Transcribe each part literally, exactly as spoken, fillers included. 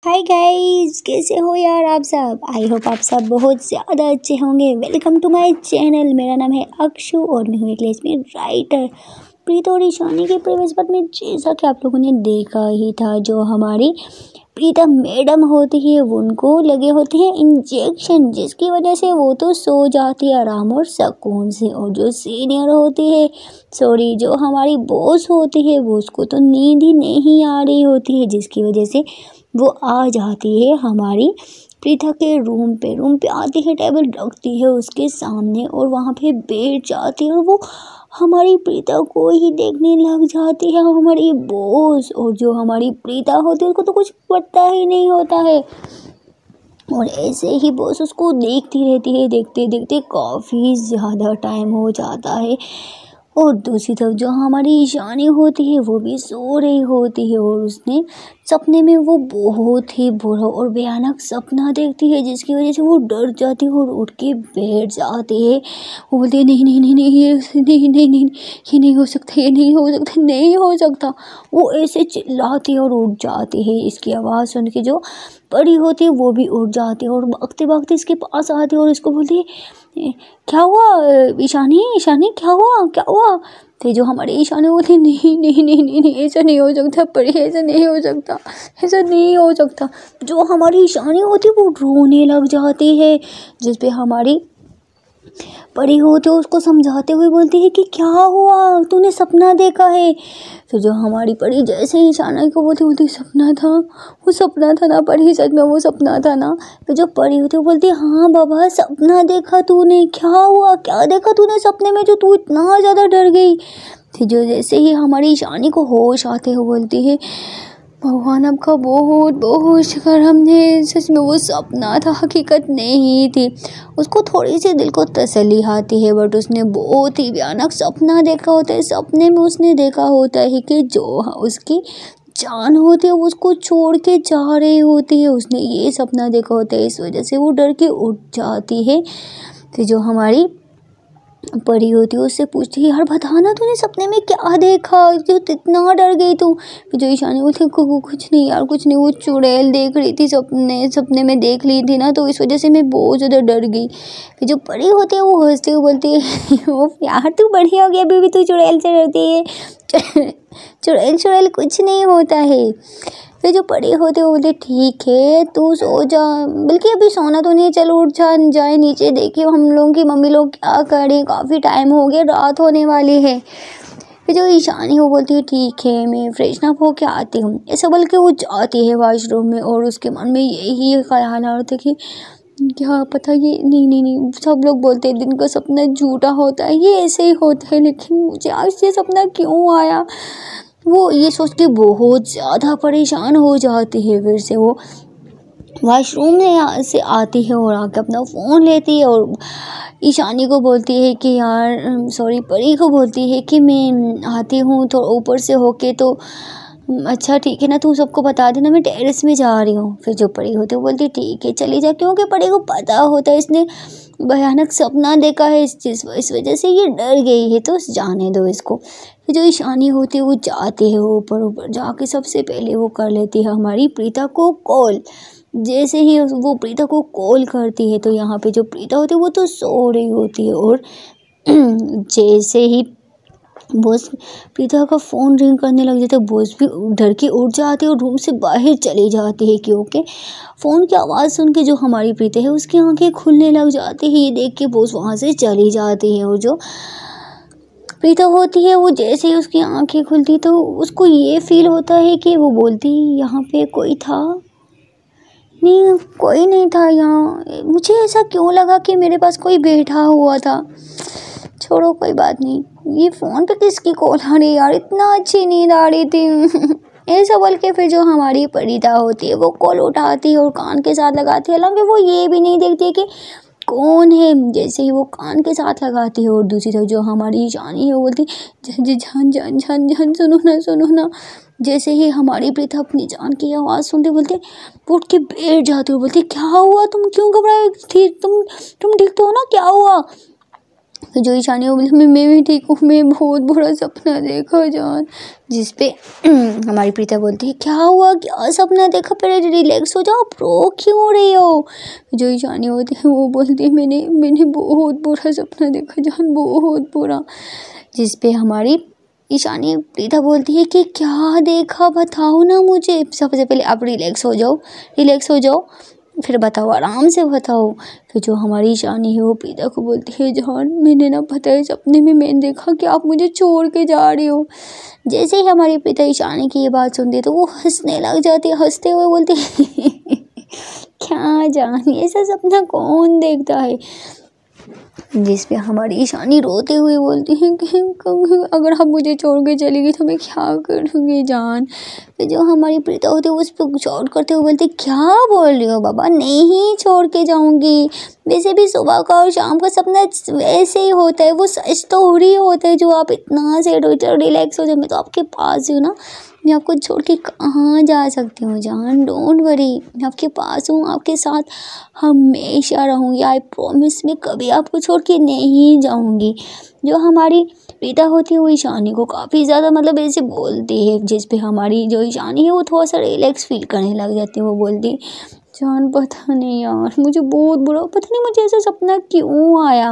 Hi guys, कैसे हो यार आप सब। आई होप आप सब बहुत ज़्यादा अच्छे होंगे। Welcome to my channel. मेरा नाम है अक्षु और मैं हूँ एक लेसबी राइटर। प्रीत और ईशानी के प्रीवियस पार्ट में जैसा कि आप लोगों ने देखा ही था, जो हमारी प्रीता मैडम होती है उनको लगे होते हैं इंजेक्शन, जिसकी वजह से वो तो सो जाती है आराम और सुकून से। और जो सीनियर होती है सॉरी जो हमारी बॉस होती है वो उसको तो नींद ही नहीं आ रही होती है, जिसकी वजह से वो आ जाती है हमारी प्रीता के रूम पे। रूम पे आती है, टेबल रखती है उसके सामने और वहाँ पे बैठ जाती है और वो हमारी प्रीता को ही देखने लग जाती है हमारी बॉस। और जो हमारी प्रीता होती है उसको तो कुछ पता ही नहीं होता है और ऐसे ही बॉस उसको देखती रहती है। देखते देखते काफ़ी ज़्यादा टाइम हो जाता है और दूसरी तरफ जो हमारी ईशानी होती है वो भी सो रही होती है और उसने सपने में वो बहुत ही बुरा और भयानक सपना देखती है, जिसकी वजह से वो डर जाती है और उठ के बैठ जाती है। वो बोलती है नहीं नहीं नहीं नहीं ये नहीं नहीं नहीं ये नहीं हो सकता, ये नहीं हो सकता, नहीं हो सकता। वो ऐसे चिल्लाती है और उठ जाती है। इसकी आवाज़ सुन के जो परी होती है वो भी उठ जाती है और भागते भागते इसके पास आती है और इसको बोलती है क्या हुआ ईशानी, ईशानी क्या हुआ क्या हुआ। तो जो हमारी ईशानी होती है नहीं नहीं नहीं नहीं नहीं ऐसा नहीं हो सकता परी, ऐसा नहीं हो सकता, ऐसा नहीं हो सकता। जो हमारी ईशानी होती है वो रोने लग जाती है, जिस पे हमारी परी होती है उसको समझाते हुए बोलती है कि क्या हुआ, तूने सपना देखा है। तो जो हमारी परी जैसे ही ईशानी को बोलती बोलती सपना था, वो सपना था ना परी, सच में वो सपना था ना। तो जो परी होती है वो बोलती है हाँ बाबा सपना देखा तूने, क्या हुआ, क्या देखा तूने सपने में जो तू इतना ज़्यादा डर गई। तो जो जैसे ही हमारी ईशानी को होश आते हुए बोलती है भगवान आपका बहुत बहुत शुक्र, हमने सच में वो सपना था, हकीकत नहीं थी। उसको थोड़ी सी दिल को तसल्ली आती है, बट उसने बहुत ही भयानक सपना देखा होता है। सपने में उसने देखा होता है कि जो उसकी जान होती है वो उसको छोड़ के जा रही होती है। उसने ये सपना देखा होता है, इस वजह से वो डर के उठ जाती है। तो जो हमारी परी होती है उससे पूछती है यार बताना तूने सपने में क्या देखा, जो इतना डर गई तू। जो ईशानी बोलती है कुछ नहीं यार कुछ नहीं, वो चुड़ैल देख रही थी सपने सपने में देख ली थी ना, तो इस वजह से मैं बहुत ज़्यादा डर गई। फिर जो परी होती है वो हंसते हुए बोलती है वो यार तू बढ़िया हो गया, अभी भी तू चुड़ैल से डरती है। चुड़ैल चुड़ैल कुछ नहीं होता है। फिर जो पड़ी होते वो बोलते ठीक है तू सो जा, बल्कि अभी सोना तो नहीं, चल उठ जा जाए नीचे देखिए हम लोगों की मम्मी लोग क्या कर रहे हैं, काफ़ी टाइम हो गया, रात होने वाली है। फिर जो ईशानी वो बोलती है ठीक है मैं फ्रेशनअप होके आती हूँ। ऐसा बोल के वो जाती है वॉशरूम में और उसके मन में यही ख्याल आ रहा था कि क्या पता ये नहीं नहीं नहीं सब लोग बोलते हैं दिन का सपना झूठा होता है, ये ऐसे ही होता है, लेकिन मुझे आज ये सपना क्यों आया। वो ये सोच के बहुत ज़्यादा परेशान हो जाती है। फिर से वो वॉशरूम में से आती है और आके अपना फ़ोन लेती है और ईशानी को बोलती है कि यार सॉरी परी को बोलती है कि मैं आती हूँ तो ऊपर से होके, तो अच्छा ठीक है ना तू सबको बता देना मैं टेरेस में जा रही हूँ। फिर जो परी होती है वो बोलती ठीक है चली जा, क्योंकि परी को पता होता है इसने भयानक सपना देखा है, इस चीज़ इस वजह से ये डर गई है, तो जाने दो इसको। फिर जो ईशानी होती है वो जाती है ऊपर, ऊपर जाके सबसे पहले वो कर लेती है हमारी प्रीता को कॉल। जैसे ही वो प्रीता को कॉल करती है तो यहाँ पे जो प्रीता होती है वो तो सो रही होती है और जैसे ही बॉस प्रीता का फ़ोन रिंग करने लग जाता है, बॉस भी डर के उठ जाती है और रूम से बाहर चली जाती है, क्योंकि फ़ोन की आवाज़ सुन के जो हमारी प्रीता है उसकी आंखें खुलने लग जाती है। ये देख के बॉस वहाँ से चली जाती है और जो प्रीता होती है वो जैसे ही उसकी आंखें खुलती तो उसको ये फील होता है कि वो बोलती यहाँ पे कोई था नहीं, कोई नहीं था यहाँ, मुझे ऐसा क्यों लगा कि मेरे पास कोई बैठा हुआ था। छोड़ो कोई बात नहीं, ये फ़ोन पे किसकी कॉल आ रही है यार, इतना अच्छी नींद आ रही थी। ऐसा बोल के फिर जो हमारी परिता होती है वो कॉल उठाती है और कान के साथ लगाती है, हालांकि वो ये भी नहीं देखती है कि कौन है। जैसे ही वो कान के साथ लगाती है और दूसरी तरफ जो हमारी ईशानी है वो बोलती जान जान जान जान सुनो ना सुनो ना। जैसे ही हमारी प्रीता अपनी जान की आवाज़ सुनते बोलते वो उठ के बैठ जाती है, बोलती क्या हुआ, तुम क्यों घबराई थी, तुम तुम ठीक तो हो ना, क्या हुआ। फिर जो ईशानी वो बोली मैं मैं भी ठीक हूँ, मैं बहुत बुरा सपना देखा जान। जिस पे हमारी प्रीता बोलती है क्या हुआ, क्या सपना देखा, पहले रिलैक्स हो जाओ, रो क्यों रही हो। जो ईशानी होती है वो बोलती है मैंने मैंने बहुत बुरा सपना देखा जान, बहुत बुरा। जिस पे हमारी ईशानी प्रीता बोलती है कि क्या देखा बताओ ना मुझे, सबसे पहले आप रिलैक्स हो जाओ, रिलैक्स हो जाओ फिर बताओ, आराम से बताओ। फिर जो हमारी ईशानी है वो प्रीता को बोलती है जान मैंने ना पता है सपने में मैंने देखा कि आप मुझे छोड़ के जा रही हो। जैसे ही हमारी प्रीता ईशानी की ये बात सुनती है तो वो हंसने लग जाती है, हंसते हुए बोलती है क्या जान ऐसा सपना कौन देखता है। जिस पे हमारी ईशानी रोते हुए बोलती है कि अगर आप मुझे छोड़ के चली गई तो मैं क्या करूँगी जान। फिर जो हमारी प्रीता होती है वो उस पर शॉर्ट करते हुए बोलती क्या बोल रही हो बाबा, नहीं छोड़ के जाऊँगी, वैसे भी सुबह का और शाम का सपना वैसे ही होता है, वो सच तो हो रही होता है जो आप इतना से रिलैक्स हो जाए। मैं तो आपके पास हूँ ना, मैं आपको छोड़ के कहाँ जा सकती हूँ जान, डोंट वरी, मैं आपके पास हूँ, आपके साथ हमेशा रहूँगी, आई प्रॉमिस, मैं कभी आपको छोड़ के नहीं जाऊँगी। जो हमारी प्रीता होती है वो ईशानी को काफ़ी ज़्यादा मतलब ऐसे बोलती है, जिस पे हमारी जो ईशानी है वो थोड़ा सा रिलैक्स फील करने लग जाती है। वो बोलती जान पता नहीं यार मुझे बहुत बुरा, पता नहीं मुझे ऐसा सपना क्यों आया,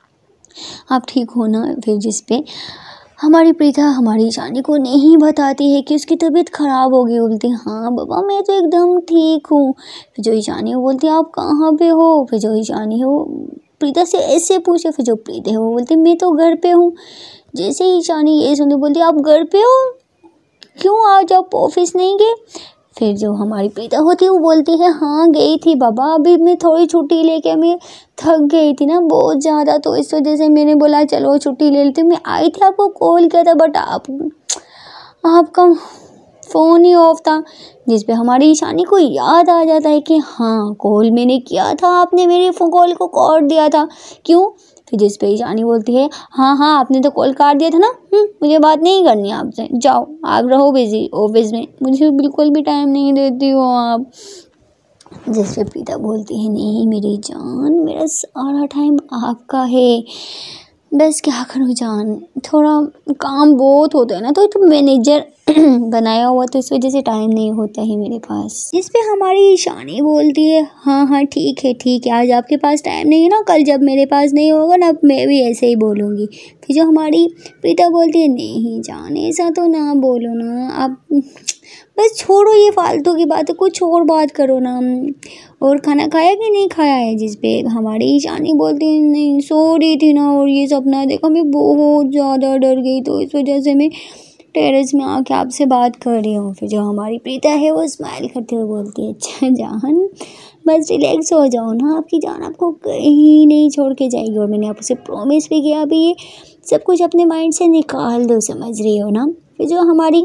आप ठीक हो ना। फिर जिस पे हमारी प्रीता हमारी ईशानी को नहीं बताती है कि उसकी तबीयत ख़राब हो गई। बोलती हाँ बाबा मैं तो एकदम ठीक हूँ। फिर जो ईशानी वो बोलती है आप कहाँ पे हो। फिर जो ईशानी है वो प्रीता से ऐसे पूछे। फिर जो प्रीता है वो बोलती मैं तो घर पे हूँ। जैसे ही ईशानी ये सुनती बोलती आप घर पे हो, क्यों आज आप ऑफिस नहीं गए। फिर जो हमारी प्रीता होती है वो बोलती है हाँ गई थी बाबा, अभी मैं थोड़ी छुट्टी लेके मैं थक गई थी ना बहुत ज़्यादा, तो इस वजह से मैंने बोला चलो छुट्टी ले लेती हूँ। मैं आई थी आपको कॉल किया था बट आप आपका फ़ोन ही ऑफ था। जिस पे हमारी ईशानी को याद आ जाता है कि हाँ कॉल मैंने किया था, आपने मेरे फ़ोन कॉल को काट दिया था, क्यों। फिर जिस पे ईशानी बोलती है हाँ हाँ आपने तो कॉल काट दिया था ना, मुझे बात नहीं करनी है आपसे, जाओ आप रहो बिजी ऑफिस में, मुझे बिल्कुल भी टाइम नहीं देती हो आप। जिस पे प्रीता बोलती है नहीं मेरी जान मेरा सारा टाइम आपका है, बस क्या करूँ जान, थोड़ा काम बहुत होता है ना, तो तो मैनेजर बनाया हुआ तो इस वजह से टाइम नहीं होता है मेरे पास। जिस पे हमारी ईशानी बोलती है हाँ हाँ ठीक है ठीक है, आज आपके पास टाइम नहीं है ना, कल जब मेरे पास नहीं होगा ना मैं भी ऐसे ही बोलूँगी। फिर जो हमारी प्रीता बोलती है नहीं जान ऐसा तो ना बोलो ना, आप बस छोड़ो ये फालतू की बात है, कुछ और बात करो ना। और खाना खाया कि नहीं खाया है। जिस पे हमारी ईशानी बोलती है नहीं सो रही थी ना और ये सपना देखा, मैं बहुत ज़्यादा डर गई तो इस वजह से मैं टेरेस में आके आपसे बात कर रही हूँ। फिर जो हमारी प्रीता है वो स्माइल करते हुए बोलती है अच्छा जान बस रिलैक्स हो जाओ ना, आपकी जान आपको कहीं नहीं छोड़ के जाएगी, और मैंने आपसे प्रॉमिस भी किया, अभी ये सब कुछ अपने माइंड से निकाल दो, समझ रही हो ना। फिर जो हमारी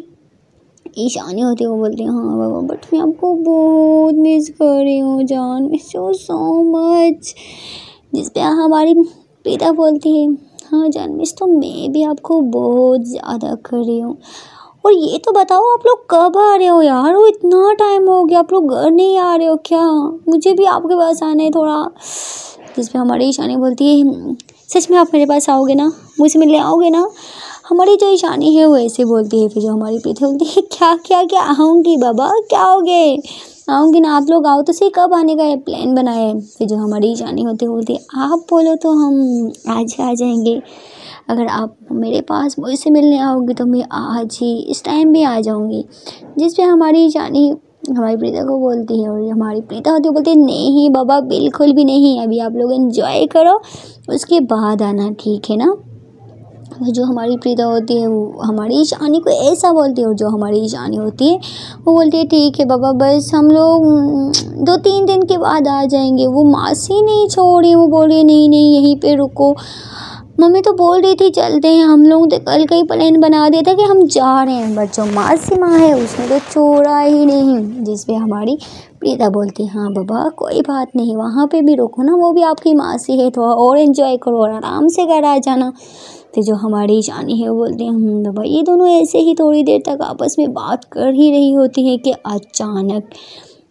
ईशानी होती है वो बोलती है हाँ बाबा बट मैं आपको बहुत मिस कर रही हूँ जान, मिस यू सो मच। जिस पे हमारी प्रीता बोलती है हाँ जान मिस तो मैं भी आपको बहुत ज़्यादा कर रही हूँ, और ये तो बताओ आप लोग कब आ रहे हो यार, वो इतना टाइम हो गया आप लोग घर नहीं आ रहे हो क्या, मुझे भी आपके पास आना है थोड़ा। जिस पे हमारी ईशानी बोलती है सच में आप मेरे पास आओगे ना, मुझसे मिलने आओगे ना। हमारी जो ईशानी है वो ऐसे बोलती है। फिर जो हमारी प्रीता बोलती है क्या क्या क्या आऊँगी बाबा, क्या आओगे, आऊँगी ना, आप लोग आओ तो सही, कब आने का प्लान बनाया है। फिर जो हमारी ईशानी होती है बोलती है आप बोलो तो हम आज आ जाएंगे, अगर आप मेरे पास मुझसे मिलने आओगे तो मैं आज ही इस टाइम भी आ जाऊँगी। जिस पे हमारी ईशानी हमारी प्रीता को बोलती है, और हमारी प्रीता होती है बोलती है नहीं बाबा बिल्कुल भी नहीं, अभी आप लोग एंजॉय करो उसके बाद आना, ठीक है ना। जो हमारी प्रीता होती है वो हमारी ईशानी को ऐसा बोलती है, और जो हमारी ईशानी होती है वो बोलती है ठीक है बाबा बस हम लोग दो तीन दिन के बाद आ जाएंगे। वो मासी नहीं छोड़ रही, वो बोल रही है नहीं नहीं यहीं पे रुको, मम्मी तो बोल रही थी चलते हैं, हम लोग तो कल का ही प्लान बना दिया था कि हम जा रहे हैं, बट जो मासी माँ है उसने तो छोड़ा ही नहीं। जिस पे हमारी प्रीता बोलती हाँ बाबा कोई बात नहीं, वहाँ पे भी रुको ना, वो भी आपकी मासी है, थोड़ा और एंजॉय करो और आराम से घर आ जाना। तो जो हमारी ईशानी है वो बोलती हैं बाबा, ये दोनों ऐसे ही थोड़ी देर तक आपस में बात कर ही रही होती है कि अचानक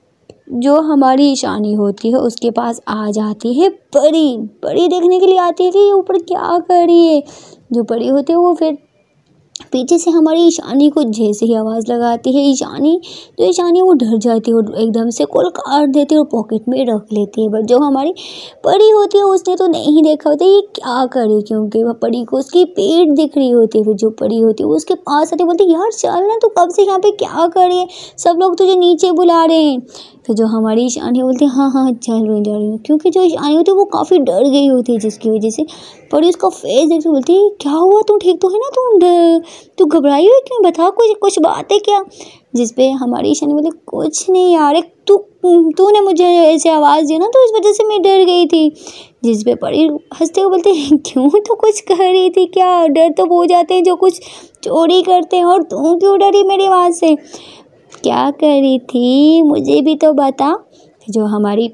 जो हमारी ईशानी होती है उसके पास आ जाती है परी। परी देखने के लिए आती है कि ये ऊपर क्या कर रही है। जो परी होती है वो फिर पीछे से हमारी ईशानी को जैसे ही आवाज़ लगाती है, ईशानी जो ईशानी वो डर जाती है और एकदम से कॉल काट देती है और पॉकेट में रख लेती है। बट जो हमारी परी होती है उसने तो नहीं देखा होता ये क्या करे, क्योंकि वह परी को उसकी पेट दिख रही होती है। फिर जो परी होती है वो उसके पास आती बोलती है यार चल ना, तू कब से यहाँ पे क्या कर रही है, सब लोग तुझे नीचे बुला रहे हैं। फिर जो हमारी ईशानी बोलती है हाँ हाँ चल रही जा रही हूँ, क्योंकि जो ईशानी होती है वो काफ़ी डर गई होती है, जिसकी वजह से परी उसका फेस देख के बोलती है क्या हुआ, तुम ठीक तो है ना, तू तू घबराई हुई क्यों, बता कुछ कुछ बात है क्या। जिस पे हमारी ईशानी बोलती कुछ नहीं यार, एक तू तूने मुझे ऐसे आवाज़ दी ना तो इस वजह से मैं डर गई थी। जिस पे परी हंसते हुए बोलते हैं क्यों, तो कुछ कह रही थी क्या, डर तो वो जाते हैं जो कुछ चोरी करते हैं, और तू क्यों डरी मेरी आवाज़ से, क्या कर रही थी मुझे भी तो बता। जो हमारी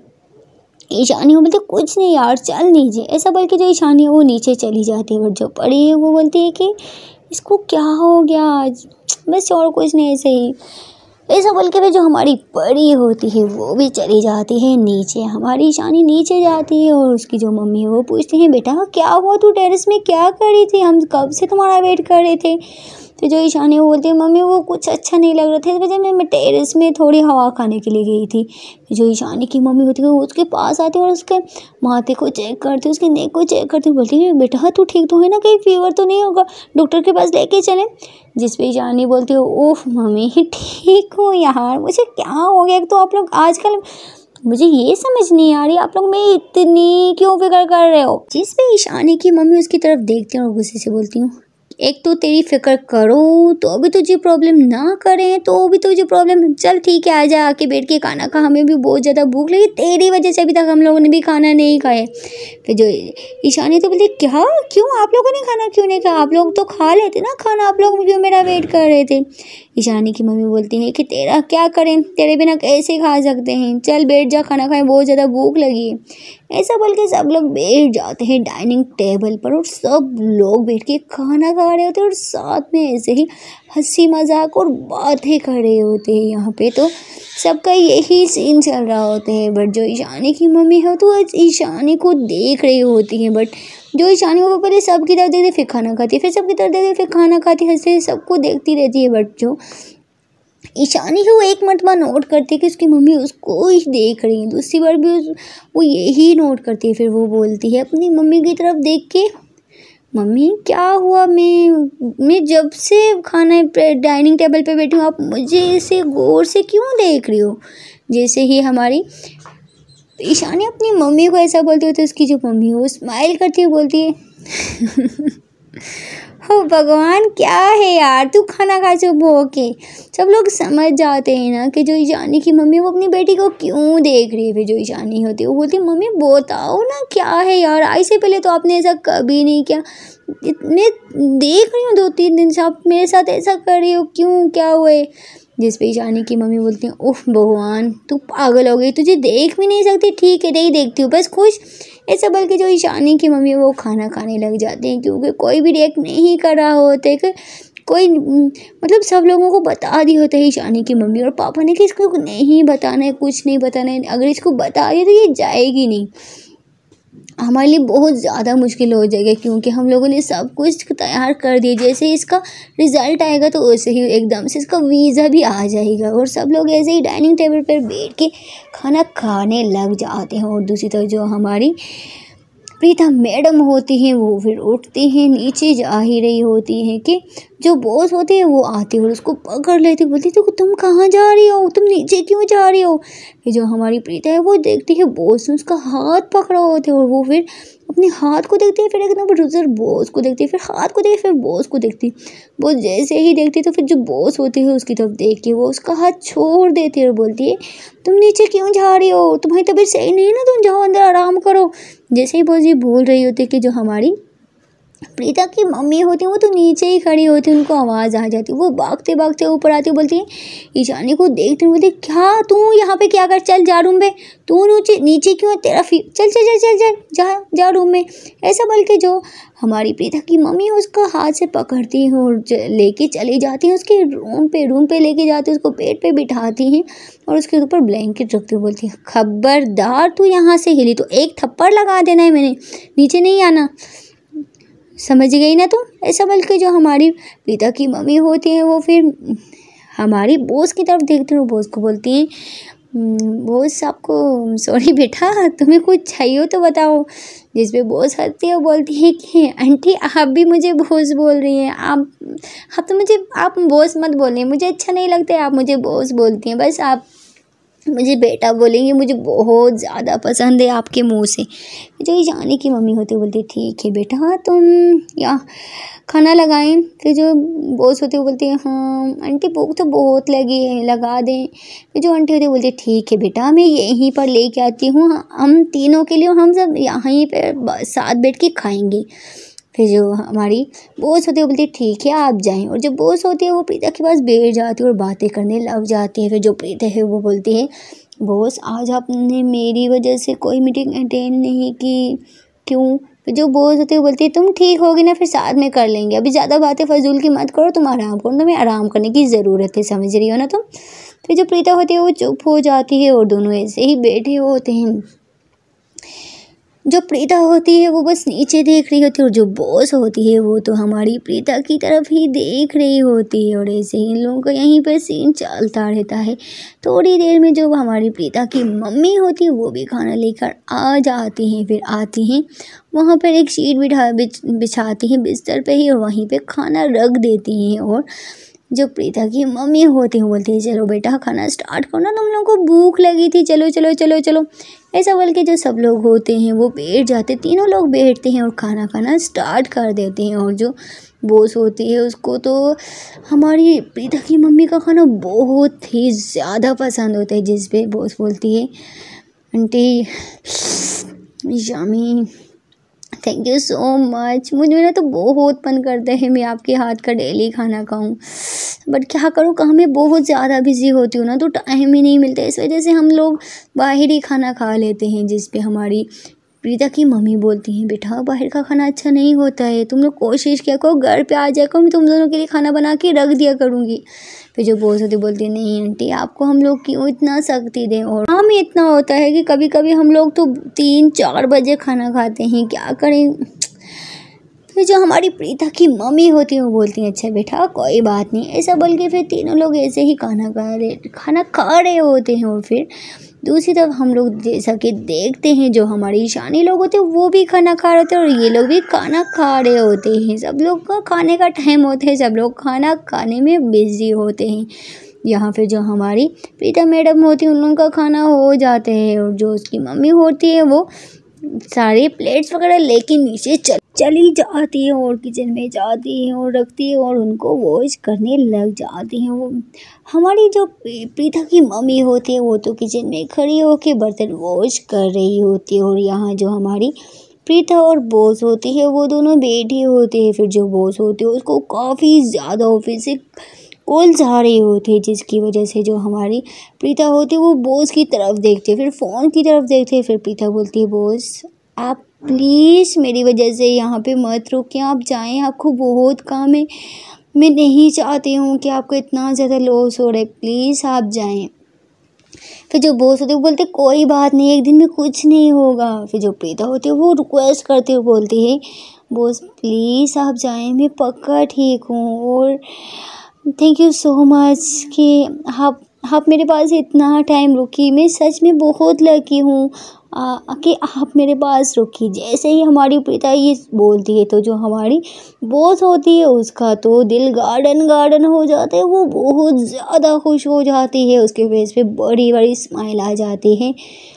ईशानी वो बोलती कुछ नहीं यार चल नीचे, ऐसा बोल के जो ईशानी है वो नीचे चली जाती है। बट जो परी है वो बोलती है कि इसको क्या हो गया आज, बस और कुछ नहीं, ऐसे ही ऐसा बोल के भी जो हमारी परी होती है वो भी चली जाती है नीचे। हमारी ईशानी नीचे जाती है और उसकी जो मम्मी है वो पूछती है बेटा क्या हुआ, तू टेरेस में क्या कर रही थी, हम कब से तुम्हारा वेट कर रहे थे। तो जो ईशानी वो बोलती है मम्मी वो कुछ अच्छा नहीं लग रहा था, इस वजह में मैं टेरेस में थोड़ी हवा खाने के लिए गई थी। जो ईशानी की मम्मी होती है वो उसके पास आती है और उसके माथे को चेक करती है, उसके नेक को चेक करती है, बोलती है बेटा तू ठीक तो है ना, कहीं फीवर तो नहीं होगा, डॉक्टर के पास लेके चलें। जिस पे ईशानी बोलती है ओह मम्मी ठीक हूँ यार, मुझे क्या हो गया, तो आप लोग आजकल मुझे ये समझ नहीं आ रही आप लोग मैं इतनी क्यों फिक्र कर रहे हो। जिस पे ईशानी की मम्मी उसकी तरफ देखती है और गुस्से से बोलती हूँ एक तो तेरी फिक्र करो तो अभी तुझे प्रॉब्लम, ना करें तो भी तुझे प्रॉब्लम, चल ठीक है आजा आके बैठ के खाना खा, हमें भी बहुत ज़्यादा भूख लगी, तेरी वजह से अभी तक हम लोगों ने भी खाना नहीं खाए। फिर जो ईशानी तो बोलती क्या क्यों आप लोगों ने खाना क्यों नहीं खाया, आप लोग तो खा लेते ना खाना, आप लोग क्यों मेरा वेट कर रहे थे। ईशानी की मम्मी बोलती है कि तेरा क्या करें, तेरे बिना कैसे खा सकते हैं, चल बैठ जा खाना खाएं, बहुत ज़्यादा भूख लगी है। ऐसा बोल के सब लोग बैठ जाते हैं डाइनिंग टेबल पर और सब लोग बैठ के खाना खा रहे होते हैं और साथ में ऐसे ही हंसी मजाक और बातें कर रहे होते हैं। यहाँ पे तो सबका यही सीन चल रहा होता है। बट जो ईशानी की मम्मी है तो ईशानी को देख रही होती है, बट जो ईशानी वो पहले सबकी तरफ देखती फिर खाना खाती है, फिर सबकी तरफ देखती फिर खाना खाती, हंसते सबको देखती रहती है। बट जो ईशानी है वो एक मरतबा नोट करती है कि उसकी मम्मी उसको ही देख रही है, दूसरी बार भी उस वो यही नोट करती है। फिर वो बोलती है अपनी मम्मी की तरफ देख के मम्मी क्या हुआ, मैं मैं जब से खाना डाइनिंग टेबल पे बैठी हूँ आप मुझे ऐसे गौर से क्यों देख रही हो। जैसे ही हमारी ईशानी अपनी मम्मी को ऐसा बोलती है तो उसकी जो मम्मी है वो स्माइल करती हुई बोलती है हो भगवान क्या है यार, तू खाना खा चुप हो के। सब लोग समझ जाते हैं ना कि जो ईशानी की मम्मी वो अपनी बेटी को क्यों देख रही है। फिर जो ईशानी होती है वो बोलती है मम्मी बताओ ना क्या है यार, आई से पहले तो आपने ऐसा कभी नहीं किया, इतने देख रही हूँ दो तीन दिन से आप मेरे साथ ऐसा कर रही हो, क्यों क्या हुए। जिस पे ईशानी की मम्मी बोलती है उफ भगवान तू पागल हो गई, तुझे देख भी नहीं सकती, ठीक है नहीं देखती हूँ बस खुश। ऐसा बल्कि जो ईशानी की मम्मी वो खाना खाने लग जाते हैं, क्योंकि कोई भी रिएक्ट नहीं कर रहा होते कि कोई मतलब सब लोगों को बता दी होता है ईशानी की मम्मी और पापा ने कि इसको नहीं बताना है, कुछ नहीं बताना है, अगर इसको बता दिया तो ये जाएगी नहीं, हमारे लिए बहुत ज़्यादा मुश्किल हो जाएगा, क्योंकि हम लोगों ने सब कुछ तैयार कर दिया, जैसे ही इसका रिज़ल्ट आएगा तो वैसे ही एकदम से इसका वीज़ा भी आ जाएगा और सब लोग ऐसे ही डाइनिंग टेबल पर बैठ के खाना खाने लग जाते हैं। और दूसरी तरफ जो हमारी प्रीता मैडम होती हैं वो फिर उठती हैं, नीचे जा ही रही होती हैं कि जो बॉस होती है वो आती है और उसको पकड़ लेती, बोलती तो तुम कहाँ जा रही हो, तुम नीचे क्यों जा रही हो। फिर जो हमारी प्रीता है वो देखती है बॉस ने उसका हाथ पकड़ा होता है और वो फिर अपने हाथ को देखती है, फिर एक नंबर दूसरे बॉस को देखती है, फिर हाथ को देखती है, फिर बॉस को देखती। बॉस जैसे ही देखती तो फिर जो बॉस होती है उसकी तरफ देख के वो उसका हाथ छोड़ देती है और बोलती है तुम नीचे क्यों जा रही हो, तुम्हारी तबीयत सही नहीं है ना, तुम जाओ अंदर आराम करो। जैसे ही बॉस ये बोल रही होती है कि जो हमारी प्रीता की मम्मी होती है वो तो नीचे ही खड़ी होती है, उनको आवाज़ आ जाती है, वो भागते भागते ऊपर आती है, बोलती है ईशानी को देखते बोलती है क्या तू यहाँ पे क्या कर, चल जा रूम में, तू नीचे नीचे क्यों है, तेरा फी चल चल चल चल चल जा जा रूम में। ऐसा बोल के जो हमारी प्रीता की मम्मी है उसका हाथ से पकड़ती है और लेके चली जाती है उसके रूम पे रूम पे लेके जाती है, उसको बेड पे बिठाती हैं और उसके ऊपर ब्लैंकेट रखती है, बोलती है खबरदार तू यहाँ से हिली तो एक थप्पड़ लगा देना है, मैंने नीचे नहीं आना, समझ गई ना तुम। ऐसा बोल के जो हमारी प्रीता की मम्मी होती है वो फिर हमारी बॉस की तरफ देखती है, बॉस को बोलती हैं बॉस आपको सॉरी बेटा तुम्हें कुछ चाहिए हो तो बताओ। जिस पे बॉस हंसती है बोलती है कि आंटी आप भी मुझे बॉस बोल रही हैं, आप आप तो मुझे आप बॉस मत बोलिए, मुझे अच्छा नहीं लगता आप मुझे बॉस बोलती हैं, बस आप मुझे बेटा बोलेंगे, मुझे बहुत ज़्यादा पसंद है आपके मुंह से। जो ईशानी की मम्मी होती है बोलती ठीक है बेटा तुम या खाना लगाएं। फिर जो बॉस होती है वो बोलती है हाँ आंटी भूख तो बहुत लगी है लगा दें। फिर जो आंटी होती है बोलती ठीक है बेटा मैं यहीं पर लेके आती हूँ, हम तीनों के लिए हम सब यहीं पर साथ बैठ के खाएंगे। फिर जो हमारी बॉस होती है वो बोलती है ठीक है आप जाएं, और जो बॉस होती है वो प्रीता के पास बैठ जाती है और बातें करने लग जाती है। फिर जो प्रीता है वो बोलती है बॉस आज आपने मेरी वजह से कोई मीटिंग अटेंड नहीं की, क्यों। फिर जो बॉस होती है वो बोलती है तुम ठीक होगी ना फिर साथ में कर लेंगे, अभी ज़्यादा बातें फजूल की मत करो, तुम आराम करो, तुम्हें आराम करने की ज़रूरत है, समझ रही हो ना तुम। फिर जो प्रीता होती है वो चुप हो जाती है और दोनों ऐसे ही बैठे होते हैं। जो प्रीता होती है वो बस नीचे देख रही होती है और जो बॉस होती है वो तो हमारी प्रीता की तरफ ही देख रही होती है, और ऐसे ही इन लोगों का यहीं पर सीन चलता रहता है। थोड़ी देर में जो हमारी प्रीता की मम्मी होती है वो भी खाना लेकर आ जाती हैं। फिर आती हैं वहाँ पर एक शीट बिठा बिछ बिछाती हैं बिस्तर पे ही और वहीं पे खाना रख देती हैं, और जो प्रीता की मम्मी होती है बोलती है चलो बेटा खाना स्टार्ट करो ना, तुम लोगों को भूख लगी थी, चलो चलो चलो चलो। ऐसा बोल के जो सब लोग होते हैं वो बैठ जाते, तीनों लोग बैठते हैं और खाना खाना स्टार्ट कर देते हैं। और जो बॉस होती है उसको तो हमारी प्रीता की मम्मी का खाना बहुत ही ज़्यादा पसंद होता है, जिस पे बॉस बोलती है aunty Shami thank you so much, मुझे मेरा तो बहुत मन करता है मैं आपके हाथ का डेली खाना खाऊं, बट क्या करूं काम में बहुत ज़्यादा बिजी होती हूँ ना तो टाइम ही नहीं मिलता, इस वजह से हम लोग बाहर ही खाना खा लेते हैं। जिस पे हमारी प्रीता की मम्मी बोलती हैं बेटा बाहर का खाना अच्छा नहीं होता है, तुम लोग कोशिश किया करो घर पे आ जाया करो, मैं तुम दोनों के लिए खाना बना के रख दिया करूँगी। फिर जो बॉस होती बोलती है नहीं आंटी आपको हम लोग क्यों इतना सख्ती दें, और काम इतना होता है कि कभी कभी हम लोग तो तीन चार बजे खाना खाते हैं, क्या करें। फिर जो हमारी प्रीता की मम्मी होती है वो बोलती है अच्छा बेटा कोई बात नहीं, ऐसा बोल के फिर तीनों लोग ऐसे ही खाना खा रहे खाना खा रहे होते हैं। और फिर दूसरी तरफ हम लोग जैसा कि देखते हैं जो हमारी ईशानी लोग होते हैं वो भी खाना खा रहे होते हैं और ये लोग भी खाना खा रहे होते हैं। सब लोग का खाने का टाइम होता है, सब लोग खाना खाने में बिजी होते हैं। यहाँ फिर जो हमारी प्रीता मैडम होती है उन लोगों का खाना हो जाता है और जो उसकी मम्मी होती है वो सारे प्लेट्स वगैरह लेके नीचे चल चली जाती है और किचन में जाती है और रखती है और उनको वॉश करने लग जाती हैं। वो हमारी जो प्रीता की मम्मी होती है वो तो किचन में खड़ी होकर बर्तन वॉश कर रही होती है, और यहाँ जो हमारी प्रीता और बॉस होती है वो दोनों बैठे होते हैं। फिर जो बॉस होती है उसको काफ़ी ज़्यादा ऑफिस से कॉल्स आ रही होती है, जिसकी वजह से जो हमारी प्रीता होती है वो बॉस की तरफ देखती है, फिर फ़ोन की तरफ देखती है। फिर प्रीता बोलती है बॉस आप प्लीज़ मेरी वजह से यहाँ पे मत रुकिए, आप जाएं, आपको बहुत काम है, मैं नहीं चाहती हूँ कि आपको इतना ज़्यादा लॉस हो रहा है, प्लीज़ आप जाएं। फिर जो बॉस होते हैं वो बोलते कोई बात नहीं एक दिन में कुछ नहीं होगा। फिर जो प्रीता होती है वो रिक्वेस्ट करती हुए बोलती है बॉस प्लीज़ आप जाएं, मैं पक्का ठीक हूँ और थैंक यू सो मच कि आप आप मेरे पास इतना टाइम रुकी, मैं सच में बहुत लकी हूँ कि आप मेरे पास रुकी। जैसे ही हमारी प्रीता ये बोलती है तो जो हमारी बॉस होती है उसका तो दिल गार्डन गार्डन हो जाता है, वो बहुत ज़्यादा खुश हो जाती है, उसके फेस पे बड़ी बड़ी स्माइल आ जाती है।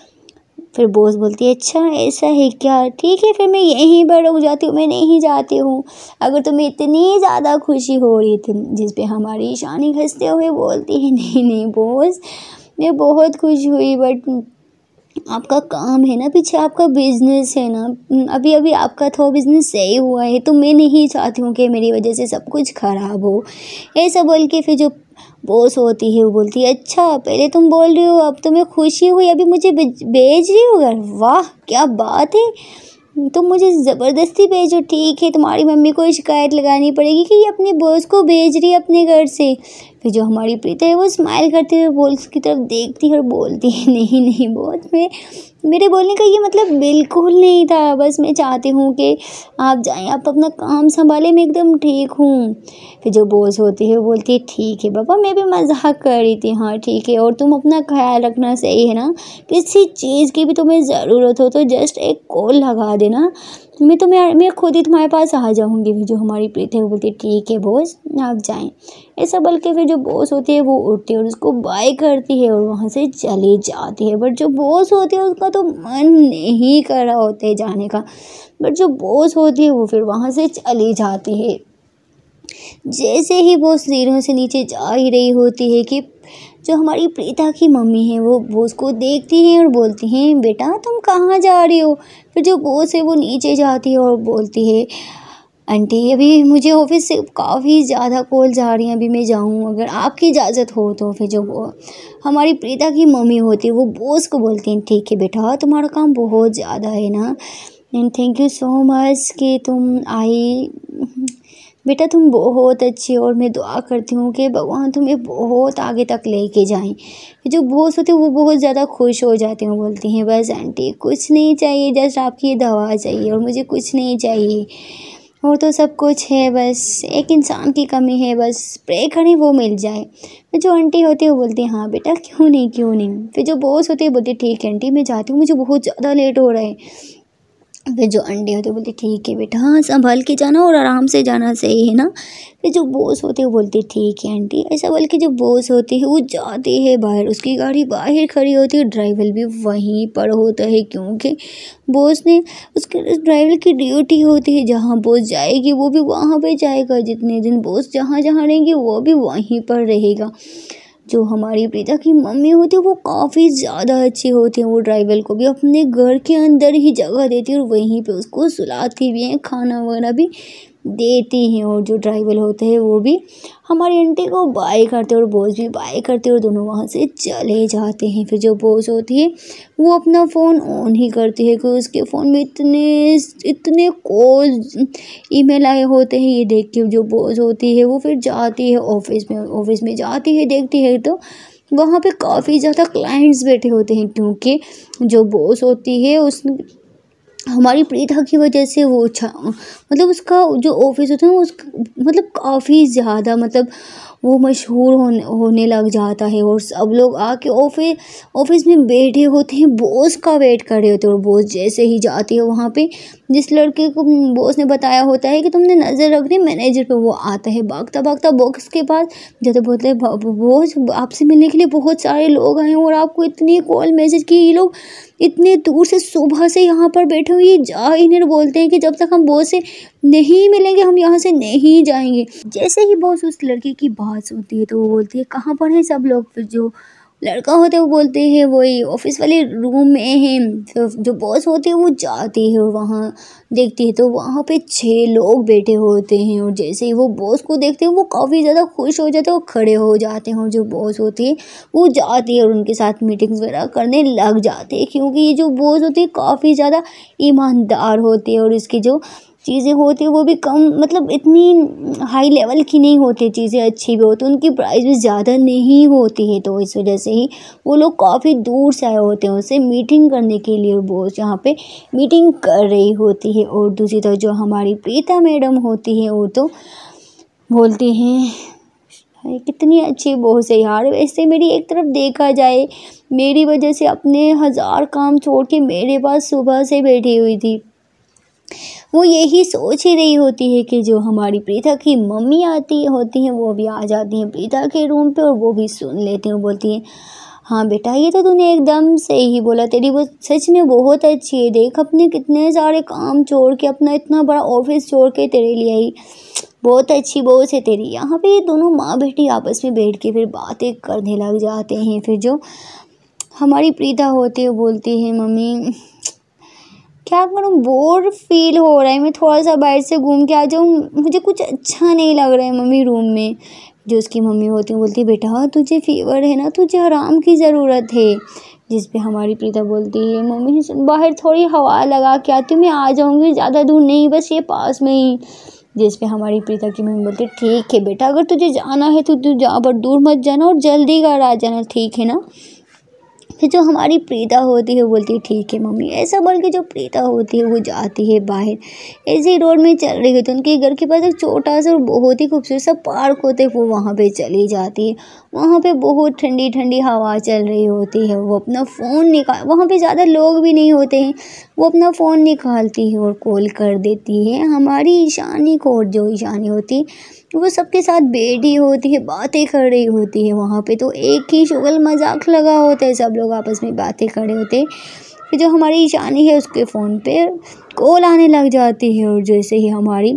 फिर बॉस बोलती है अच्छा ऐसा है क्या, ठीक है फिर मैं यहीं पर रुक जाती हूँ, मैं नहीं जाती हूँ अगर तुम्हें इतनी ज़्यादा खुशी हो रही थी। जिस पे हमारी ईशानी हंसते हुए बोलती है नहीं नहीं बॉस मैं बहुत खुश हुई, बट आपका काम है ना, पीछे आपका बिजनेस है ना, अभी अभी आपका थोड़ा बिजनेस सही हुआ है, तो मैं नहीं चाहती हूँ कि मेरी वजह से सब कुछ खराब हो। ऐसा बोल के फिर जो बॉस होती है वो बोलती है, अच्छा पहले तुम बोल रही हो अब तो मैं खुशी हुई, अभी मुझे भेज भेज रही हो घर, वाह क्या बात है, तुम मुझे ज़बरदस्ती भेजो, ठीक है तुम्हारी मम्मी को शिकायत लगानी पड़ेगी कि ये अपने बॉस को भेज रही है अपने घर से। फिर जो हमारी प्रीता है वो स्माइल करती है, बॉस की तरफ देखती है और बोलती है, नहीं नहीं बॉस, मैं मेरे बोलने का ये मतलब बिल्कुल नहीं था, बस मैं चाहती हूँ कि आप जाएं, आप अपना काम संभालें, मैं एकदम ठीक हूँ। फिर जो बॉस होती है वो बोलती है, ठीक है पापा मैं भी मजाक कर रही थी, हाँ ठीक है, और तुम अपना ख्याल रखना, सही है ना, किसी चीज़ की भी तुम्हें ज़रूरत हो तो जस्ट एक कॉल लगा देना, मैं तुम्हें मैं खुद ही तुम्हारे पास आ जाऊँगी। फिर जो हमारी प्रीति है वो बोलती है, ठीक है बॉस आप जाएं। ऐसा बोल के फिर जो बॉस होती है वो उठती है और उसको बाय करती है और वहाँ से चली जाती है। बट जो बॉस होती है उसका तो मन नहीं कर रहा होता है जाने का, बट जो बॉस होती है वो फिर वहाँ से चली जाती है। जैसे ही वो सीढ़ियों से नीचे जा ही रही होती है कि जो हमारी प्रीता की मम्मी है वो बॉस को देखती हैं और बोलती हैं, बेटा तुम कहाँ जा रही हो। फिर जो बॉस है वो नीचे जाती है और बोलती है, आंटी अभी मुझे ऑफिस से काफ़ी ज़्यादा कॉल जा रही हैं, अभी मैं जाऊँ, अगर आपकी इजाज़त हो तो। फिर जो वो हमारी प्रीता की मम्मी होती है वो बॉस को बोलती हैं, ठीक है बेटा तुम्हारा काम बहुत ज़्यादा है ना, and thank you so much कि तुम आई, बेटा तुम बहुत अच्छी हो और मैं दुआ करती हूँ कि भगवान तुम्हें बहुत आगे तक लेके जाएं। जो बॉस होते हैं वो बहुत ज़्यादा खुश हो जाते हैं, बोलती हैं बस आंटी कुछ नहीं चाहिए, जस्ट आपकी ये दवा चाहिए और मुझे कुछ नहीं चाहिए, वो तो सब कुछ है, बस एक इंसान की कमी है, बस प्रे करें वो मिल जाए। फिर जो आंटी होती है वो बोलती है, हाँ बेटा क्यों नहीं क्यों नहीं। फिर जो बॉस होती है बोलती ठीक है आंटी मैं जाती हूँ, मुझे बहुत ज़्यादा लेट हो रहा है। फिर जो अंडे होते बोलते ठीक है बेटा, हाँ संभल के जाना और आराम से जाना, सही है ना। फिर जो बॉस होते हैं वो बोलते ठीक है आंटी। ऐसा बोल के जो बॉस होती है वो जाती है बाहर, उसकी गाड़ी बाहर खड़ी होती है, ड्राइवर भी वहीं पर होता है क्योंकि बॉस ने उसके उस ड्राइवर की ड्यूटी होती है, जहाँ बॉस जाएगी वो भी वहाँ पे जाएगा, जितने दिन बॉस जहाँ जहाँ रहेंगे वो भी वहीं पर रहेगा। जो हमारी प्रीता की मम्मी होती है वो काफ़ी ज़्यादा अच्छी होती है, वो ड्राइवर को भी अपने घर के अंदर ही जगह देती है और वहीं पे उसको सुलाती भी हैं, खाना वगैरह भी देती हैं। और जो ड्राइवर होते हैं वो भी हमारी आंटी को बाय करते हैं और बॉस भी बाय करते हैं और दोनों वहाँ से चले जाते हैं। फिर जो बॉस होती है वो अपना फ़ोन ऑन ही करती है कि उसके फ़ोन में इतने इतने कॉल ईमेल आए होते हैं। ये देख के जो बॉस होती है वो फिर जाती है ऑफिस में, ऑफिस में जाती है, देखती है तो वहाँ पे काफ़ी ज़्यादा क्लाइंट्स बैठे होते हैं, क्योंकि जो बॉस होती है उस हमारी प्रीता की वजह से वो अच्छा मतलब उसका जो ऑफिस होता है ना उस मतलब काफ़ी ज़्यादा मतलब वो मशहूर होने होने लग जाता है और सब लोग आके ऑफिस ऑफिस में बैठे होते हैं, बॉस का वेट कर रहे होते हैं। और बॉस जैसे ही जाती है वहाँ पे जिस लड़के को बॉस ने बताया होता है कि तुमने नज़र रखनी मैनेजर पे, वो आता है भागता भागता बॉक्स के पास, जैसे बोलते हैं बॉस आपसे मिलने के लिए बहुत सारे लोग आए हैं और आपको इतनी कॉल मैसेज की, ये लोग इतने दूर से सुबह से यहाँ पर बैठे हुए जा इन्हें बोलते हैं कि जब तक हम बॉस से नहीं मिलेंगे हम यहाँ से नहीं जाएंगे। जैसे ही बॉस उस लड़के की बात सुनती है तो वो बोलती है कहाँ पर हैं सब लोग। फिर जो लड़का होता है वो बोलते हैं वही ऑफिस वाले रूम में हैं। फिर जो बॉस होती है वो जाती है और वहाँ देखती है तो वहाँ पे छः लोग बैठे होते हैं और जैसे ही वो बॉस को देखते हैं वो काफ़ी ज़्यादा खुश हो जाते हैं और खड़े हो जाते हैं। और जो बॉस होती है वो जाती है और उनके साथ मीटिंग्स वगैरह करने लग जाते हैं, क्योंकि ये जो बॉस होती है काफ़ी ज़्यादा ईमानदार होती है और इसकी जो चीज़ें होती है वो भी कम मतलब इतनी हाई लेवल की नहीं होती, चीज़ें अच्छी भी होती हैं, उनकी प्राइस भी ज़्यादा नहीं होती है। तो इस वजह से ही वो लोग काफ़ी दूर से आए होते हैं उससे मीटिंग करने के लिए, बॉस यहाँ पे मीटिंग कर रही होती है। और दूसरी तरफ जो हमारी प्रीता मैडम होती है वो तो बोलती हैं कितनी अच्छी बॉस है यार, वैसे मेरी एक तरफ देखा जाए मेरी वजह से अपने हज़ार काम छोड़ के मेरे पास सुबह से बैठी हुई थी। वो यही सोच ही रही होती है कि जो हमारी प्रीता की मम्मी आती होती हैं वो भी आ जाती हैं प्रीता के रूम पे और वो भी सुन लेती हैं। बोलती हैं हाँ बेटा ये तो तूने एकदम सही ही बोला, तेरी वो सच में बहुत अच्छी है, देख अपने कितने सारे काम छोड़ के अपना इतना बड़ा ऑफिस छोड़ के तेरे लिए आई, बहुत अच्छी बॉस है तेरी। यहाँ पे दोनों माँ बेटी आपस में बैठ के फिर बातें करने लग जाते हैं। फिर जो हमारी प्रीता होती है बोलती है मम्मी क्या करूँ, बोर फील हो रहा है, मैं थोड़ा सा बाहर से घूम के आ जाऊँ, मुझे कुछ अच्छा नहीं लग रहा है मम्मी रूम में। जो उसकी मम्मी होती है बोलती है बेटा तुझे फीवर है ना, तुझे आराम की ज़रूरत है। जिस पे हमारी प्रीता बोलती है मम्मी बाहर थोड़ी हवा लगा के आती हूँ, मैं आ जाऊँगी, ज़्यादा दूर नहीं, बस ये पास में ही। जिस पे हमारी प्रीता की मम्मी बोलती है ठीक है बेटा, अगर तुझे जाना है तो तू जा, पर दूर मत जाना और जल्दी घर आ जाना, ठीक है ना। फिर जो हमारी प्रीता होती है वो बोलती है ठीक है मम्मी। ऐसा बोल के जो प्रीता होती है वो जाती है बाहर, ऐसे ही रोड में चल रही होती है। उनके घर के पास एक छोटा सा और बहुत ही खूबसूरत सा पार्क होता है, वो वहाँ पे चली जाती है। वहाँ पे बहुत ठंडी ठंडी हवा चल रही होती है। वो अपना फ़ोन निकाल, वहाँ पे ज़्यादा लोग भी नहीं होते हैं, वो अपना फ़ोन निकालती है और कॉल कर देती है हमारी ईशानी को। और जो ईशानी होती है वो सबके साथ बैठी होती है, बातें कर रही होती है। वहाँ पे तो एक ही शुगल मजाक लगा होता है, सब लोग आपस में बातें कर रहे होते हैं। फिर जो हमारी ईशानी है उसके फ़ोन पे कॉल आने लग जाती है, और जैसे ही हमारी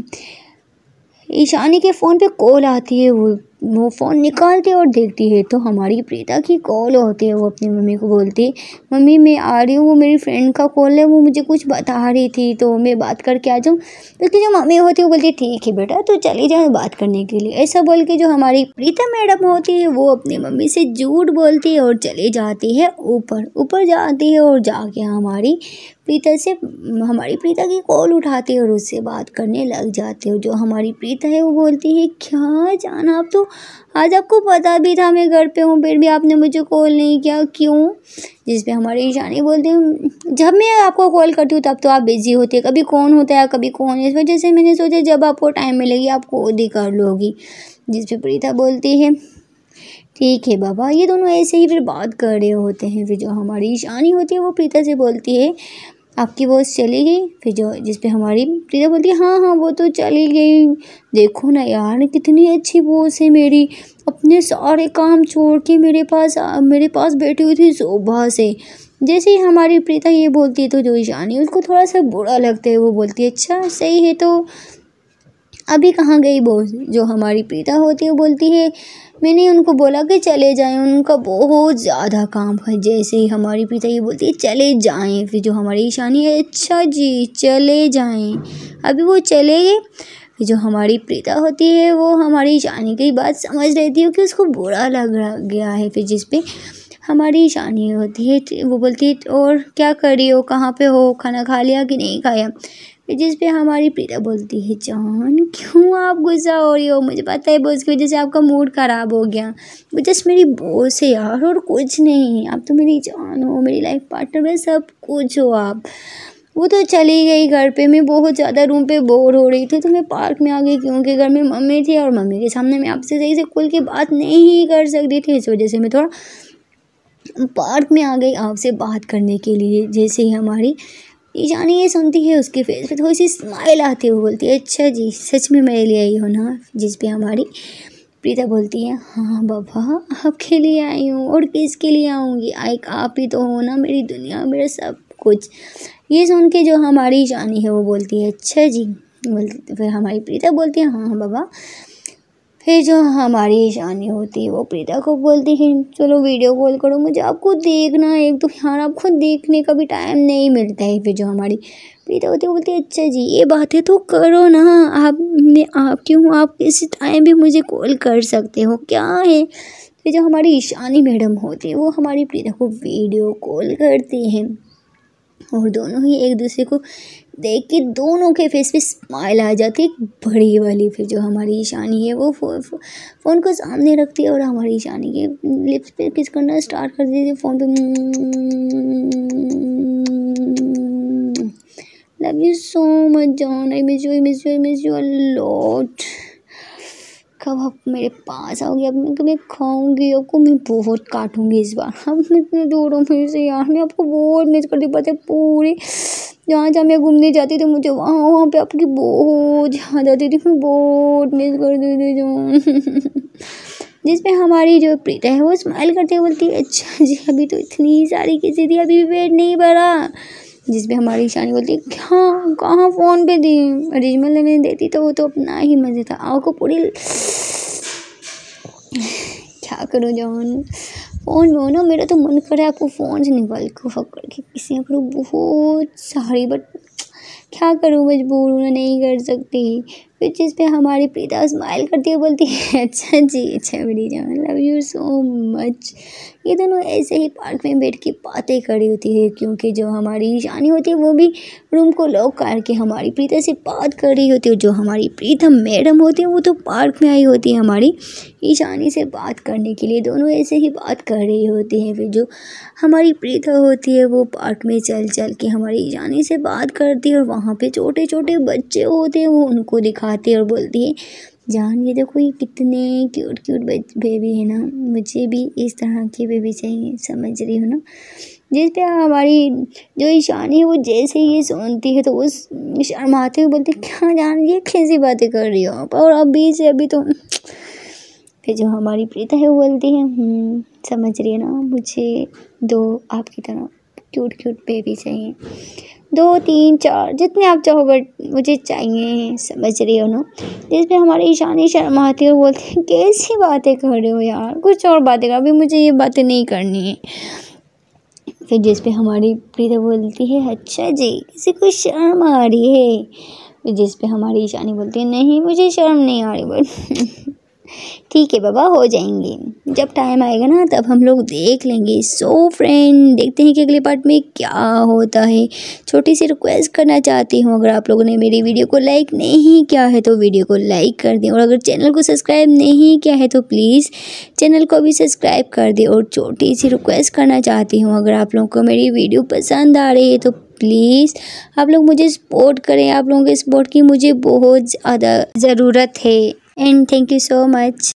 ईशानी के फ़ोन पे कॉल आती है वो वो फ़ोन निकालती है और देखती है तो हमारी प्रीता की कॉल होती है। वो अपनी मम्मी को बोलती है मम्मी मैं आ रही हूँ, वो मेरी फ्रेंड का कॉल है, वो मुझे कुछ बता रही थी तो मैं बात करके आ जाऊँ। तो उसकी जो मम्मी होती है वो बोलती है ठीक है बेटा तू चली जा बात करने के लिए। ऐसा बोल के जो हमारी प्रीता मैडम होती है वो अपनी मम्मी से झूठ बोलती है और चली जाती है ऊपर ऊपर जाती है, और जाके हमारी प्रीता से हमारी प्रीता की कॉल उठाती है और उससे बात करने लग जाती है। जो हमारी प्रीता है वो बोलती है क्या जान आप तो, आज आपको पता भी था मैं घर पे हूँ, फिर भी आपने मुझे कॉल नहीं किया, क्यों। जिस पे हमारी ईशानी बोलती है जब मैं आपको कॉल करती हूँ तब तो आप बिजी होते हैं, कभी कौन होता है कभी कौन, इस वजह से मैंने सोचा जब आपको टाइम मिलेगी आप खुद ही कर लोगी। जिस पे प्रीता बोलती है ठीक है बाबा। ये दोनों ऐसे ही फिर बात कर रहे होते हैं। फिर जो हमारी ईशानी होती है वो प्रीता से बोलती है आपकी बॉस चली गई। फिर जो जिस पे हमारी प्रीता बोलती है हाँ हाँ वो तो चली गई, देखो ना यार कितनी अच्छी बॉस है मेरी, अपने सारे काम छोड़ के मेरे पास मेरे पास बैठी हुई थी सुबह से। जैसे ही हमारी प्रीता ये बोलती है तो जो ईशानी उसको थोड़ा सा बुरा लगता है, वो बोलती है अच्छा सही है तो अभी कहाँ गई बॉस। जो हमारी प्रीता होती है वो बोलती है मैंने उनको बोला कि चले जाएं, उनका बहुत ज़्यादा काम है। जैसे ही हमारी प्रीता ये बोलती है चले जाएं, फिर जो हमारी ईशानी है अच्छा जी चले जाएं, अभी वो चले गए। फिर जो हमारी प्रीता होती है वो हमारी ईशानी की बात समझ लेती है कि उसको बुरा लग गया है। फिर जिस पे हमारी ईशानी होती है वो बोलती है और क्या कर रही हो, कहाँ पे हो, खाना खा लिया कि नहीं खाया। फिर जिस पे हमारी प्रीता बोलती है जान क्यों आप गुस्सा हो रही हो, मुझे पता है बॉस की वजह से आपका मूड ख़राब हो गया, वो जस्ट मेरी बॉस है यार और कुछ नहीं, आप तो मेरी जान हो, मेरी लाइफ पार्टनर में सब कुछ हो आप। वो तो चली गई घर पे, मैं बहुत ज़्यादा रूम पे बोर हो रही थी तो मैं पार्क में आ गई, क्योंकि घर में मम्मी थी और मम्मी के सामने मैं आपसे सही से खुल के बात नहीं कर सकती थी, इस वजह से मैं थोड़ा पार्क में आ गई आपसे बात करने के लिए। जैसे ही हमारी ईशानी ये सुनती है उसके फेस पे थोड़ी सी स्माइल आती है, वो बोलती है अच्छा जी सच में मेरे लिए आई हो ना। जिस पे हमारी प्रीता बोलती है हाँ बाबा आपके लिए आई हूँ और किसके लिए आऊँगी, एक आप ही तो हो ना मेरी दुनिया मेरा सब कुछ। ये सुन के जो हमारी ईशानी है वो बोलती है अच्छा जी, बोलती फिर हमारी प्रीता बोलती है हाँ हाँ बाबा। फिर जो हमारी ईशानी होती है वो प्रीता को बोलती है चलो वीडियो कॉल करो, मुझे आपको देखना है, एक तो यार आपको देखने का भी टाइम नहीं मिलता है। फिर जो हमारी प्रीता होती है वो बोलती है अच्छा जी ये बातें तो करो ना, आप मैं आपकी हूँ, आप किसी टाइम भी मुझे कॉल कर सकते हो, क्या है। फिर जो हमारी ईशानी मैडम होती है वो हमारी प्रीता को वीडियो कॉल करती हैं और दोनों ही एक दूसरे को देख के दोनों के फेस पे स्माइल आ जाती है बड़ी वाली। फिर जो हमारी ईशानी है वो फो, फो, फ़ोन को सामने रखती है और हमारी ईशानी के लिप्स पे किस करना स्टार्ट कर देती है फ़ोन पे, love you so much John, I miss you I miss you I miss you a lot, कब आप मेरे पास आओगे, अब मैं कभी खाऊंगी आपको, मैं बहुत काटूंगी इस बार, अब मैं इतने दूर हूँ फिर से यार, मैं आपको बहुत मिस करती, पता है पूरी जहाँ जहाँ मैं घूमने जाती थी मुझे वहाँ वहाँ पे आपकी बहुत याद आती थी, मैं बहुत मिस करती थी जान। जिस पे हमारी जो प्रीता है वो स्माइल करते हुए बोलती है अच्छा जी अभी तो इतनी सारी किसी थी अभी भी पेट नहीं भरा। जिस पे हमारी ईशानी बोलती है हाँ कहाँ फ़ोन पे दी, ओरिजिनल लेने देती तो वो तो अपना ही मज़े था, आपको पूरी क्या करूँ जॉन, फ़ोन में हो ना, मेरा तो मन कर रहा है आपको फ़ोन से निकाल के पकड़ के किसी करूँ बहुत सारी, बट क्या करूँ, मजबूर हूँ, नहीं कर सकती। फिर जिस पे हमारी प्रीता स्माइल करती है, बोलती है अच्छा जी, अच्छा मेरी जान, लव यू सो मच। ये दोनों ऐसे ही पार्क में बैठ के बातें करी होती है, क्योंकि जो हमारी ईशानी होती है वो भी रूम को लॉक करके हमारी प्रीता से बात कर रही होती है। जो हमारी प्रीतम मैडम होती है वो तो पार्क में आई होती है हमारी ईशानी से बात करने के लिए। दोनों ऐसे ही बात कर रही होती हैं। फिर जो हमारी प्रीता होती है वो पार्क में चल चल के हमारी ईशानी से बात करती है, और वहाँ पे छोटे छोटे बच्चे होते हैं वो उनको दिखाती है और बोलती है जान ये देखो ये कितने क्यूट क्यूट बेबी है ना, मुझे भी इस तरह की बेबी चाहिए, समझ रही हो ना। जिस पे हमारी जो ईशानी है वो जैसे ये सुनती है तो वो शर्माते हुए बोलती क्या जान ये कैसी बातें कर रही हो आप, और अभी से अभी तो। फिर जो हमारी प्रीता है वो बोलती है समझ रही है ना, मुझे दो आपकी तरह क्यूट क्यूट बेबी चाहिए, दो तीन चार जितने आप चाहो, बट मुझे चाहिए, समझ रही हो ना। जिस पे हमारी ईशानी शर्माती है और बोलती है कैसी बातें कर रहे हो यार, कुछ और बातें कर, अभी मुझे ये बातें नहीं करनी है। फिर जिस पे हमारी प्रीता बोलती है अच्छा जी किसी को शर्म आ रही है। फिर जिस पे हमारी ईशानी बोलती है नहीं मुझे शर्म नहीं आ रही, बट ठीक है बाबा हो जाएंगे, जब टाइम आएगा ना तब हम लोग देख लेंगे। सो फ्रेंड देखते हैं कि अगले पार्ट में क्या होता है। छोटी सी रिक्वेस्ट करना चाहती हूँ, अगर आप लोगों ने मेरी वीडियो को लाइक नहीं किया है तो वीडियो को लाइक कर दें, और अगर चैनल को सब्सक्राइब नहीं किया है तो प्लीज़ चैनल को भी सब्सक्राइब कर दें। और छोटी सी रिक्वेस्ट करना चाहती हूँ, अगर आप लोगों को मेरी वीडियो पसंद आ रही है तो प्लीज़ आप लोग मुझे सपोर्ट करें। आप लोगों के सपोर्ट की मुझे बहुत ज़्यादा ज़रूरत है। And thank you so much.